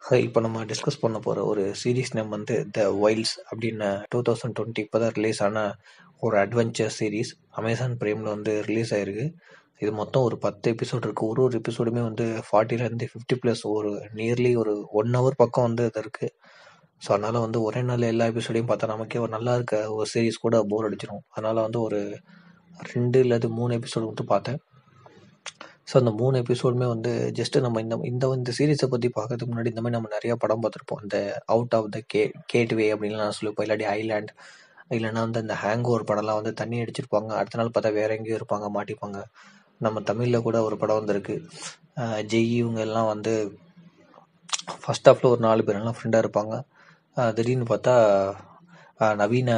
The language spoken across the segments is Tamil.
இப்போ நம்ம டிஸ்கஸ் பண்ண போகிற ஒரு சீரீஸ் நேம் வந்து த வைல்ட்ஸ் அப்படின்னு 2020 இப்போ தான் ரிலீஸ் ஆன ஒரு அட்வென்ச்சர் சீரீஸ். அமேசான் பிரைமில் வந்து ரிலீஸ் ஆகிருக்கு. இது மொத்தம் ஒரு 10 எபிசோட் இருக்குது. ஒரு எபிசோடுமே வந்து 40லேருந்து 50+ ஒரு நியர்லி ஒரு 1 hour பக்கம் வந்து இது இருக்குது. ஸோ அதனால் வந்து ஒரே நாள் எல்லா எபிசோடையும் பார்த்தா நமக்கே ஒரு நல்லா இருக்க ஒரு சீரீஸ் கூட போர் அடிச்சிடும். அதனால் வந்து ஒரு 2 இல்லது 3 எபிசோடு மட்டும் பார்த்தேன். ஸோ அந்த 3 எபிசோடுமே வந்து ஜஸ்ட்டு நம்ம இந்த சீரீஸை பற்றி பார்க்கறதுக்கு முன்னாடி இந்த மாதிரி நம்ம நிறையா படம் பார்த்துருப்போம். இந்த அவுட் ஆஃப் த கேட்வே அப்படின்னு நான் சொல்லிப்போம், இல்லாட்டி ஐலாண்ட், இல்லைன்னா வந்து இந்த ஹேங்கோவர் படம்லாம் வந்து தண்ணி அடிச்சிருப்பாங்க, அடுத்த நாள் பார்த்தா வேற எங்கேயும் இருப்பாங்க, மாட்டிப்பாங்க. நம்ம தமிழில் கூட ஒரு படம் வந்திருக்கு, ஜெய். இவங்க எல்லாம் வந்து ஃபர்ஸ்ட் ஹாஃபில் ஒரு 4 பேர் எல்லாம் ஃப்ரெண்டாக இருப்பாங்க. திடீர்னு பார்த்தா நவீன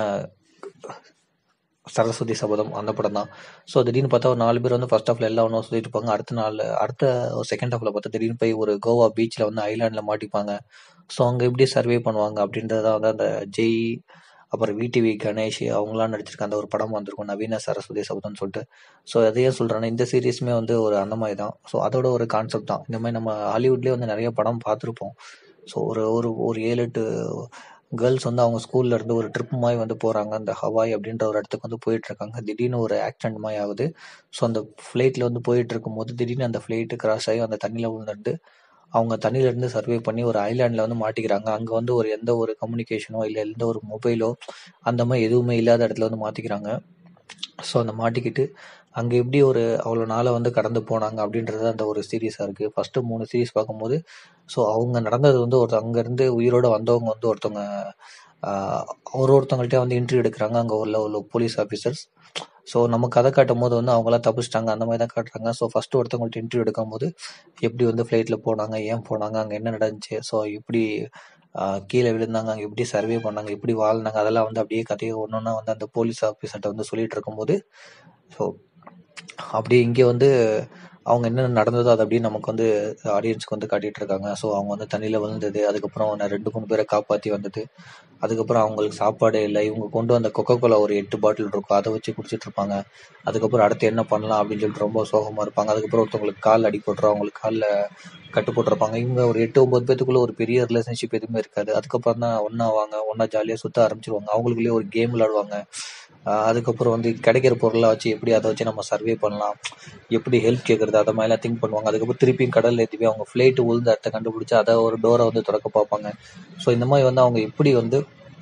சரஸ்வதி சபதம் அந்த படம் தான். ஸோ திடீர்னு பார்த்தா ஒரு 4 பேர் வந்து ஃபர்ஸ்ட் ஹாஃபில் எல்லாம் ஒன்றும் சொல்லிட்டு இருப்பாங்க. அடுத்த செகண்ட் ஹாஃபில் பார்த்தா திடீர்னு போய் ஒரு கோவா பீச்சில் வந்து ஐலாண்டில் மாட்டிப்பாங்க. ஸோ அங்கே எப்படி சர்வே பண்ணுவாங்க அப்படின்றத வந்து அந்த ஜெய், அப்புறம் விடிவி கணேஷ் அவங்களாம் நடிச்சிருக்க அந்த ஒரு படம் வந்திருக்கும், நவீன சரஸ்வதி சபதம்னு சொல்லிட்டு. ஸோ அதையே சொல்கிறேன்னா இந்த சீரீஸுமே வந்து ஒரு அந்த மாதிரி தான். ஸோ அதோட ஒரு கான்செப்ட் தான். இந்த மாதிரி நம்ம ஹாலிவுட்லேயே வந்து நிறைய படம் பார்த்துருப்போம். ஸோ ஒரு 7-8 கேர்ள்ஸ் வந்து அவங்க ஸ்கூல்ல இருந்து ஒரு ட்ரிப் மாதிரி வந்து போகிறாங்க. அந்த ஹவாய் அப்படின்ற ஒரு இடத்துக்கு வந்து போயிட்டுருக்காங்க. திடீர்னு ஒரு ஆக்சிடென்ட் மாதிரி ஆகுது. ஸோ அந்த ஃப்ளைட்டில் வந்து போயிட்டு இருக்கும்போது திடீர்னு அந்த ஃப்ளைட்டு கிராஷ் ஆகி அந்த தண்ணியில் விழுந்துட்டு அவங்க தண்ணியிலேருந்து சர்வே பண்ணி ஒரு ஐலாண்டில் வந்து மாட்டிக்கிறாங்க. அங்கே வந்து எந்த ஒரு கம்யூனிகேஷனோ இல்லை எந்த ஒரு மொபைலோ அந்த மாதிரி எதுவுமே இல்லாத இடத்துல வந்து மாட்டிக்கிறாங்க. ஸோ அந்த மாட்டிக்கிட்டு அங்கே எப்படி அவ்வளோ நாளை வந்து கடந்து போனாங்க அப்படின்றது அந்த ஒரு சீரீஸாக இருக்குது. ஃபஸ்ட்டு 3 சீரீஸ் பார்க்கும்போது ஸோ அவங்க நடந்தது வந்து அங்கேருந்து உயிரோடு வந்தவங்க வந்து ஒருத்தவங்க ஒருத்தவங்கள்ட்ட வந்து இன்டர்வியூ எடுக்கிறாங்க அங்கே உள்ள போலீஸ் ஆஃபீஸர்ஸ். ஸோ நம்ம கதை காட்டும் போது வந்து அவங்களாம் தப்பிச்சிட்டாங்க அந்த மாதிரி தான் காட்டுறாங்க. ஸோ ஃபஸ்ட்டு ஒருத்தவங்கள்ட்ட இன்டர்வியூ எடுக்கும் போது எப்படி வந்து ஃப்ளைட்டில் போனாங்க, ஏன் போனாங்க, அங்கே என்ன நடந்துச்சு, ஸோ எப்படி கீழே விழுந்தாங்க, அங்கே எப்படி சர்வே பண்ணாங்க, எப்படி வாழ்ந்தாங்க, அதெல்லாம் வந்து அப்படியே கதையை ஒன்றா வந்து அந்த போலீஸ் ஆஃபீஸர்கிட்ட வந்து சொல்லிட்டு இருக்கும்போது ஸோ அப்படியே இங்கே வந்து அவங்க என்னென்ன நடந்ததோ அதை அப்படியே நமக்கு வந்து ஆடியன்ஸ்க்கு வந்து காட்டிகிட்டு இருக்காங்க. ஸோ அவங்க வந்து தண்ணியில் விழுந்தது, அதுக்கப்புறம் 2-3 பேரை காப்பாற்றி வந்தது, அதுக்கப்புறம் அவங்களுக்கு சாப்பாடே இல்லை, இவங்க கொண்டு வந்த கொக்கோகோலா ஒரு 8 பாட்டில் இருக்கும், அதை வச்சு குடிச்சிட்டு இருப்பாங்க. அதுக்கப்புறம் அடுத்து என்ன பண்ணலாம் அப்படின்னு சொல்லிட்டு ரொம்ப சோகமாக இருப்பாங்க. அதுக்கப்புறம் ஒருத்தவங்களுக்கு கால் அடிபட்டுரும், அவங்களுக்கு காலில் கட்டு போட்டிருப்பாங்க. இவங்க ஒரு 8-9 பேத்துக்குள்ள ஒரு பெரிய ரிலேஷன்ஷிப் எதுவுமே இருக்காது. அதுக்கப்புறம் தான் ஒன்றா ஜாலியாக சுற்ற ஆரம்பிச்சிருவாங்க. அவங்களுக்குள்ளேயே ஒரு கேம் விளாடுவாங்க. அதுக்கப்புறம் வந்து கிடைக்கிற பொருளாக வச்சு எப்படி அதை வச்சு நம்ம சர்வே பண்ணலாம், எப்படி ஹெல்ப் கேட்குறது, அதை மாதிரிலாம் திங்க் பண்ணுவாங்க. அதுக்கப்புறம் திருப்பியும் கடலில் ஏற்றி போய் அவங்க ஃப்ளைட்டு உழுந்த இடத்த கண்டுபிடிச்சி அதை ஒரு டோரை வந்து திறக்க பார்ப்பாங்க. ஸோ இந்த மாதிரி வந்து அவங்க எப்படி வந்து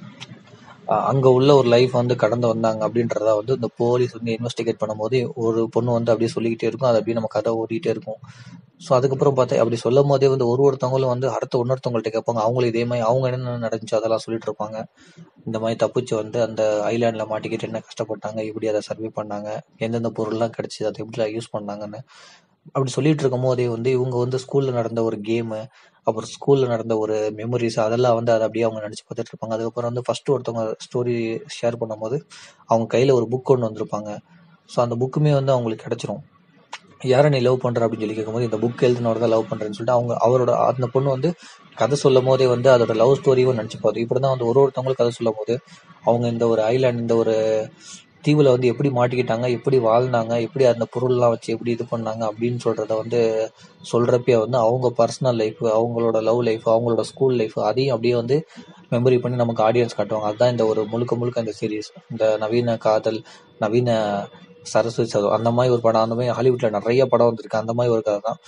அங்கே உள்ள ஒரு லைஃப் வந்து கடந்து வந்தாங்க அப்படின்றத வந்து இந்த போலீஸ் வந்து இன்வெஸ்டிகேட் பண்ணும்போது ஒரு பொண்ணு வந்து அப்படியே சொல்லிக்கிட்டே இருக்கும், அது அப்படியே நம்ம கதை ஓடிட்டே இருக்கும். ஸோ அதுக்கப்புறம் பார்த்தா அப்படி சொல்லும் போதே வந்து ஒருத்தவங்களும் வந்து அடுத்த இன்னொருத்தவங்கள்ட்ட கேட்பாங்க, அவங்களும் இதே மாதிரி அவங்க என்னென்ன நடந்துச்சு அதெல்லாம் சொல்லிட்டு இருப்பாங்க. இந்த மாதிரி தப்பிச்சு வந்து அந்த ஐலாண்டில் மாட்டிக்கிட்டு என்ன கஷ்டப்பட்டாங்க, எப்படி அதை சர்வே பண்ணாங்க, எந்தெந்த பொருள்லாம் கிடச்சி அதை எப்படிலாம் யூஸ் பண்ணாங்கன்னு அப்படி சொல்லிட்டு இருக்கும் போதே வந்து இவங்க வந்து ஸ்கூலில் நடந்த ஒரு கேமு, அப்புறம் ஸ்கூலில் நடந்த ஒரு மெமரிஸ் அதெல்லாம் வந்து அதை அப்படியே அவங்க நினச்சி பார்த்துட்டு இருப்பாங்க. அதுக்கப்புறம் வந்து ஃபஸ்ட்டு ஒருத்தவங்க ஸ்டோரி ஷேர் பண்ணும்போது அவங்க கையில் ஒரு புக் ஒன்று வந்திருப்பாங்க. ஸோ அந்த புக்குமே வந்து அவங்களுக்கு கிடச்சிரும். யாரை நீ லவ் பண்ணுற அப்படின்னு சொல்லி கேட்கும்போது இந்த புக் எழுதினோட தான் லவ் பண்ணுறேன்னு சொல்லிட்டு அவரோட அந்த பொண்ணு வந்து கதை சொல்லும் போதே வந்து அதோட லவ் ஸ்டோரியும் நினச்சி பார்த்து இப்படி தான் வந்து ஒருத்தவங்களும் கதை சொல்லும் போது அவங்க இந்த ஒரு ஐலாண்ட், இந்த ஒரு தீவில் வந்து எப்படி மாட்டிக்கிட்டாங்க, எப்படி வாழ்ந்தாங்க, எப்படி அந்த பொருள்லாம் வச்சு எப்படி இது பண்ணாங்க அப்படின்னு சொல்கிறத வந்து சொல்கிறப்பே வந்து அவங்க பர்சனல் லைஃப், அவங்களோட லவ் லைஃப், அவங்களோட ஸ்கூல் லைஃப் அதையும் அப்படியே வந்து மெமரி பண்ணி நமக்கு ஆடியன்ஸ் காட்டுவாங்க. அதுதான் இந்த ஒரு முழுக்க இந்த சீரீஸ். இந்த நவீன காதல், நவீன சரஸ்வதி சதம் அந்த மாதிரி ஒரு படம், அந்த மாதிரி ஹாலிவுட்டில் நிறைய படம் வந்திருக்கு. அந்த மாதிரி ஒரு கதை தான்.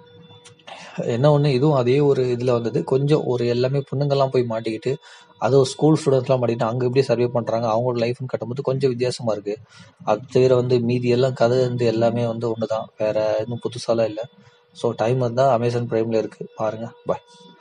என்ன ஒன்று, இதுவும் அதே ஒரு இதில் வந்தது. கொஞ்சம் எல்லாமே பொண்ணுங்கள்லாம் போய் மாட்டிக்கிட்டு அதுவும் ஸ்கூல் ஸ்டூடெண்ட்ஸ்லாம் மாட்டிக்கிட்டு அங்கே எப்படி சர்வே பண்ணுறாங்க அவங்களோட லைஃப்னு கட்டும்போது கொஞ்சம் வித்தியாசமாக இருக்குது. அது தவிர வந்து மீதி எல்லாம் கதை வந்து எல்லாமே வந்து ஒன்று தான், வேறு எதுவும் புதுசாலாம் இல்லை. ஸோ டைம் இருந்தால் அமேசான் பிரைமில் இருக்குது, பாருங்கள். பாய்.